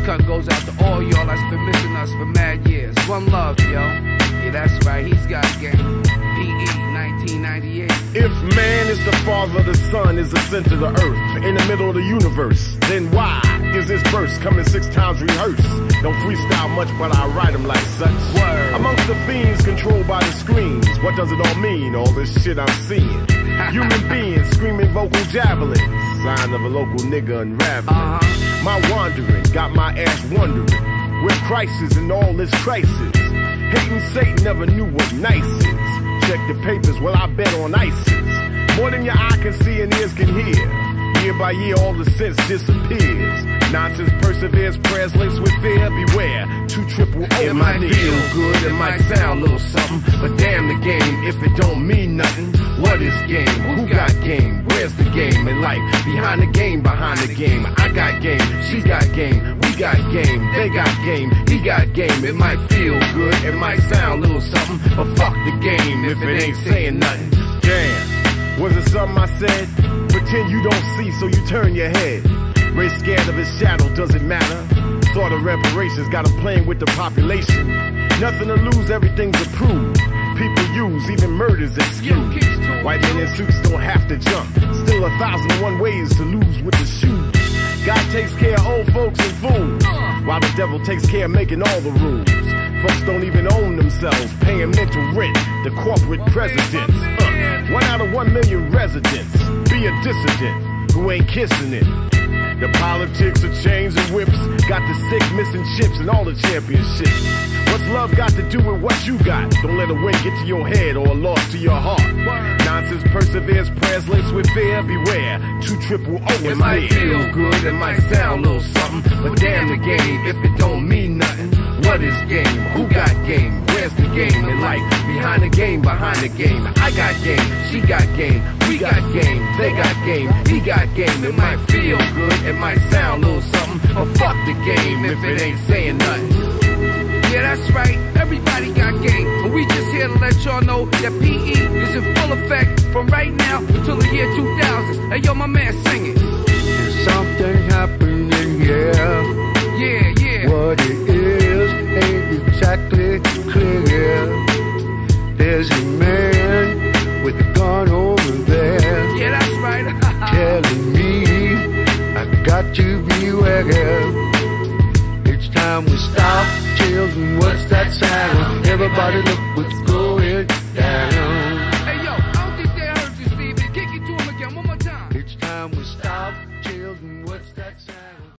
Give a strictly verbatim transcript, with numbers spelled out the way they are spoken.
cut goes out to all y'all that's been missing us for mad years. One love, yo. Yeah, that's right, he's got game. P E nineteen ninety-eight. If man is the father, the sun is the center of the earth, in the middle of the universe, then why is this verse coming six times rehearsed? Don't freestyle much, but I write them like such. Word. Amongst the fiends controlled by the screens, what does it all mean, all this shit I'm seeing? Human beings screaming vocal javelins, sign of a local nigga unraveling. Uh-huh. My wandering got my ass wondering, where crisis in all this crisis? Hating Satan never knew what nice is. Check the papers, well I bet on ISIS. More than your eye can see and ears can hear. Year by year all the sense disappears. Nonsense perseveres, prayers laced with fear. Beware, two triple O. It might feel good, it might sound a little something, but damn the game if it don't mean nothing. What is game? Who got game? Where's the game in life? Behind the game, behind the game. I got game, she got game, we got game, they got game, he got game. It might feel good, it might sound a little something, but fuck the game if it ain't saying nothing. Damn, was it something I said? Pretend you don't see, so you turn your head. Ray scared of his shadow, does it matter? Thought of reparations, got him playing with the population. Nothing to lose, everything's approved. People use, even murders excuse. White men in suits don't have to jump. Still a thousand and one ways to lose with the shoes. God takes care of old folks and fools, while the devil takes care of making all the rules. Folks don't even own themselves, paying mental rent to corporate presidents. Uh, one out of one million residents be a dissident who ain't kissing it. The politics of chains and whips got the sick missing chips and all the championships. What's love got to do with what you got? Don't let a win get to your head or a loss to your heart. Nonsense perseveres, prayers laced with fear. Beware, two triple O is It might feel good, it might sound a little something, but damn the game if it don't mean nothing. What is game? Who got game? Where's the game in life? Behind the game, behind the game. I got game, she got game, we got game, they got game, he got game. It might feel good, it might sound a little something, but fuck the game if it ain't saying nothing. Yeah, that's right, everybody got game, but we just here to let y'all know that P E is in full effect from right now until the year two thousand. Hey yo, my man, sing it. There's something happening here. Yeah, yeah. What it is ain't exactly clear. There's a man with a gun over there. Yeah, that's right. Telling me I got to beware. It's time we stop. Children, what's that sound? Everybody look what's going down.